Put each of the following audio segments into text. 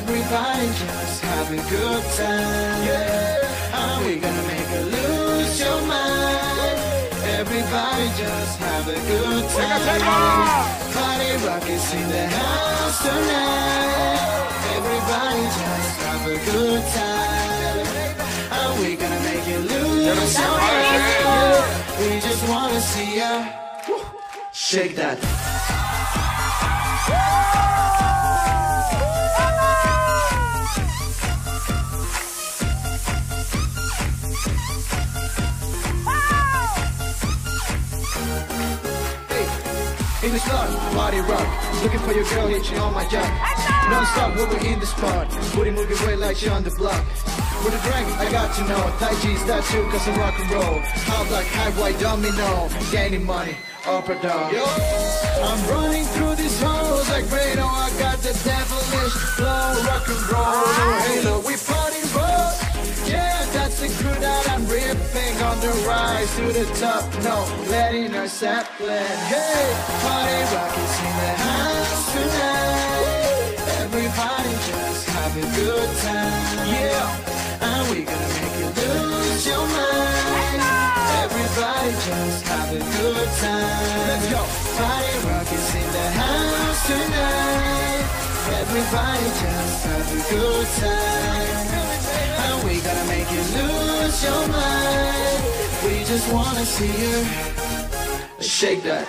Everybody just have a good time. Yeah. Are we gonna make you lose your mind? Everybody just have a good time. Party rock is in the house tonight. Everybody just have a good time. Are we gonna make you lose your mind? We just wanna see ya shake that. In the spot, body rock. Looking for your girl, hit you on my job. Non-stop, when we're in the spot. Booty moving way like you on the block. With a drink, I got to know. Tai Chi's that too, cause I'm rock and roll. How black, high, white, domino. Gaining money, up or down. Yo, I'm running through these halls like Fredo. I got the devilish flow. Rock and roll, no halo. We party rock. Yeah, that's the crew that I'm ripping on the rise to the top. No, letting our set blend. Hey, party rock is in the house tonight. Everybody just have a good time. Yeah, and we gonna make you lose your mind. Everybody just have a good time. Let's go. Party rock is in the house tonight. Everybody just have a good time. And we gonna make you lose your mind. We just wanna see you shake that.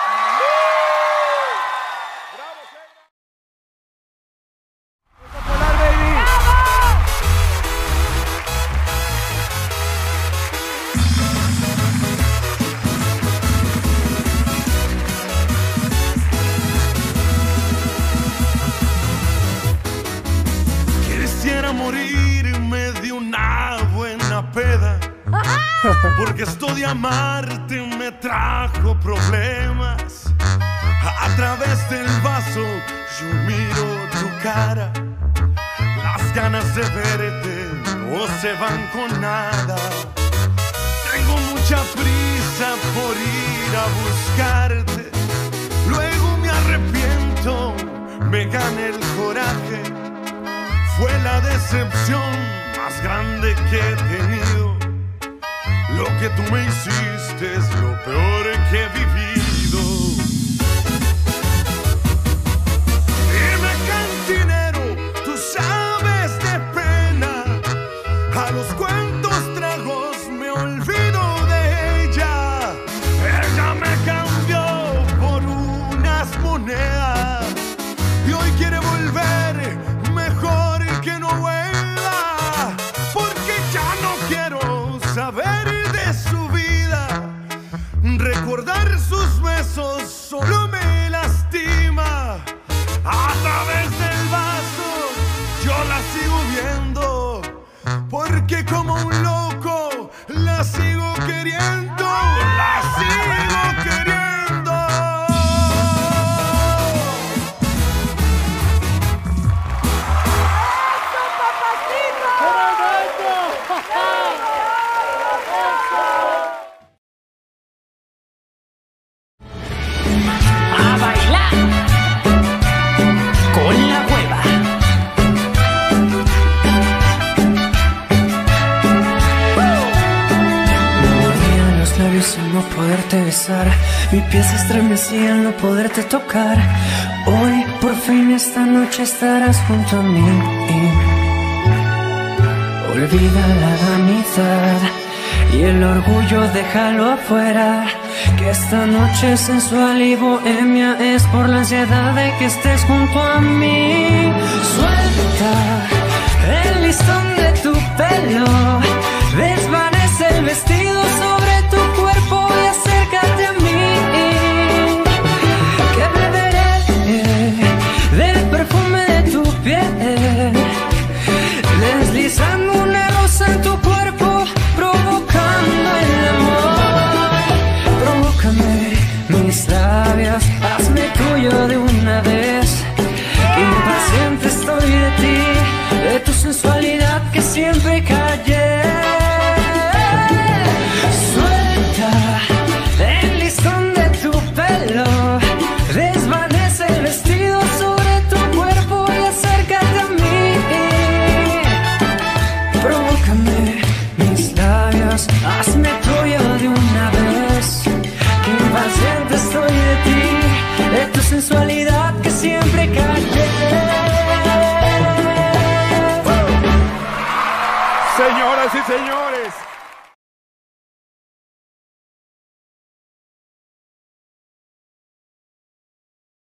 Quisiera morirme de una buena peda, porque esto de amarte me trajo problemas. A través del vaso yo miro tu cara. Las ganas de verte no se van con nada. Tengo mucha prisa por ir a buscarte. Luego me arrepiento, me gana el coraje. Fue la decepción más grande que he tenido. Lo que tú me hiciste es lo peor que he vivido. Dime, cantinero, tú sabes de pena. A los cuantos tragos me olvido de ella. Ella me cambió por unas monedas y hoy quiere volver. Mejor que no vuelva, porque ya no quiero saber de su vida. Recordar sus besos solo me lastima. A través del vaso yo la sigo viendo, porque como un loco la sigo queriendo, la sigo queriendo. A bailar con la hueva. Me mordían los labios al no poderte besar. Mi pies se estremecía al no poderte tocar. Hoy por fin esta noche estarás junto a mí. Olvida la vanidad y el orgullo déjalo afuera, que esta noche sensual y bohemia es por la ansiedad de que estés junto a mí. Suelta el listón de tu pelo, desvanece el vestido sobre tu cuerpo y acércate a mí, que beberé del perfume de tu piel, deslizando una rosa en tu cuerpo, provocando el amor. Provócame mis labios, hazme tuyo de una vez. Impaciente estoy de ti, de tu sensualidad que siempre callé. Suelta el listón de tu pelo, desvanece el vestido sobre tu cuerpo y acércate a mí, más. Hazme tuya de una vez. Que impaciente estoy de ti, de tu sensualidad que siempre callé. Señoras y señores,